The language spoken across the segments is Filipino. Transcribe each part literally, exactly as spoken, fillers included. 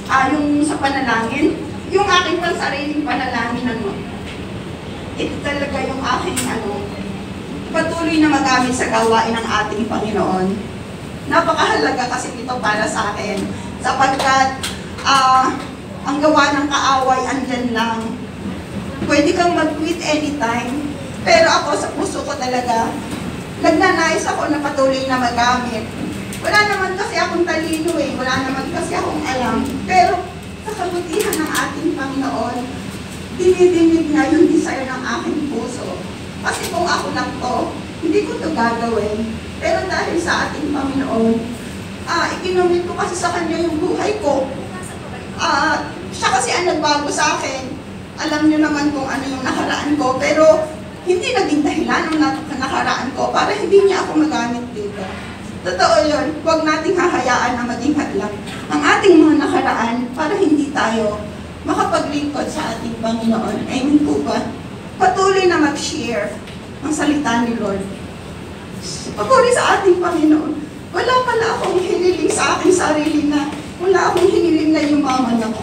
ah, yung sa panalangin, yung aking pansariling panalangin, ano, ito talaga yung aking, ano, patuloy na magamit sa gawain ng ating Panginoon. Napakahalaga kasi ito para sa akin, sapagkat ah, ang gawa ng kaaway andyan lang. Pwede kang mag-quit anytime, pero ako sa puso ko talaga, nagnanais ako na patuloy na magamit. Wala naman kasi akong talino eh, wala naman kasi akong alam, pero sa kabutihan ng ating Panginoon, dinidinig niya yung desire ng aking puso. Kasi kung ako lang to, hindi ko to gagawin. Pero dahil sa ating Panginoon, ah, ikinumit ko kasi sa Kanya yung buhay ko. Ah, siya kasi ang nagbago sa akin. Alam niyo naman kung ano yung nakaraan ko, pero hindi naging dahilan ng nakaraan ko para hindi niya ako magamit dito. Totoo yun, huwag nating hahayaan na maging hadlang ang ating mga nakaraan para hindi tayo makapaglingkod sa ating Panginoon. Amen po ba? Patuloy na mag-share ang salita ni Lord. Pagpuri sa ating Panginoon, wala pala akong hiniling sa aking sarili na wala akong hiniling na yumaman ako.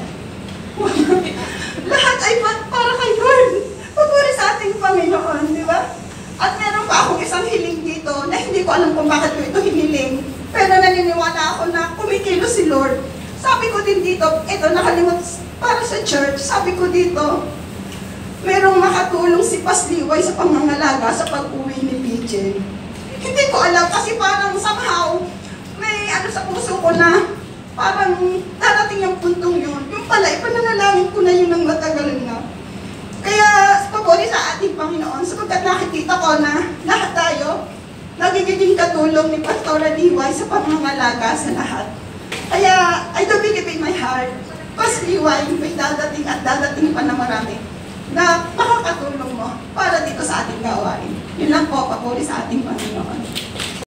Lahat ay para kay Lord. Pagpuri sa ating Panginoon, di ba? At meron pa akong isang hiling dito na hindi ko alam kung bakit ko ito hiniling. Pero naniniwala ako na kumikilos si Lord. Sabi ko din dito, ito nakalimot para sa church, sabi ko dito, merong makatulong si Pasliway sa pangangalaga sa pag-uwi ni P J. Hindi ko alam kasi parang somehow, may ano sa puso ko na parang darating yung puntong yun. Yung pala, ipananalangin ko na yun ng matagal na. Kaya, pabori sa ating Panginoon, sapagkat nakikita ko na lahat tayo, nagiging katulong ni Pastora D Y sa pangangalaga sa lahat. Kaya, I do believe in my heart, Pasliway, may dadating at dadating pa na marami na makakatulong mo para dito sa ating gawain. Yun lang po, pabori sa ating Panginoon.